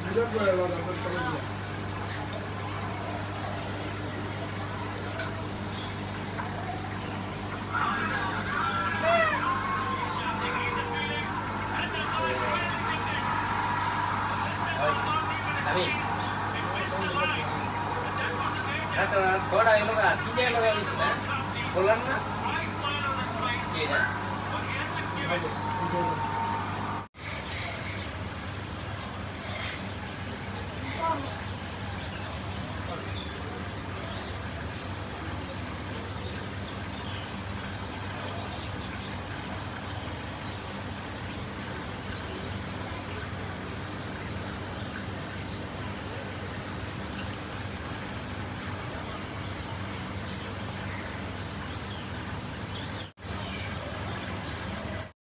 थोड़ा ये लोग आती है लगा इसमें बोलन ना ये ना